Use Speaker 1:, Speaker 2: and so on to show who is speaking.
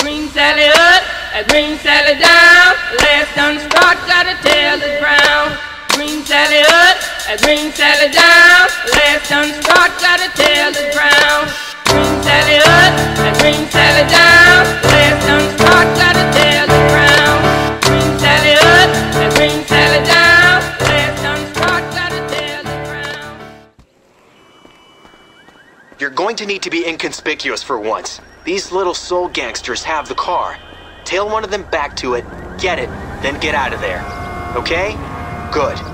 Speaker 1: Green Sally up, a green Sally down. Last done start, got a tail that's brown. Green Sally up, a green Sally down. Last done start, got a tail that's brown. Green Sally up, a green Sally down. Last done start, got a tail that's brown. Green Sally up, a green Sally down. Last done start, got a tail that's brown.
Speaker 2: You're going to need to be inconspicuous for once. These little soul gangsters have the car. Tail one of them back to it, get it, then get out of there. Okay? Good.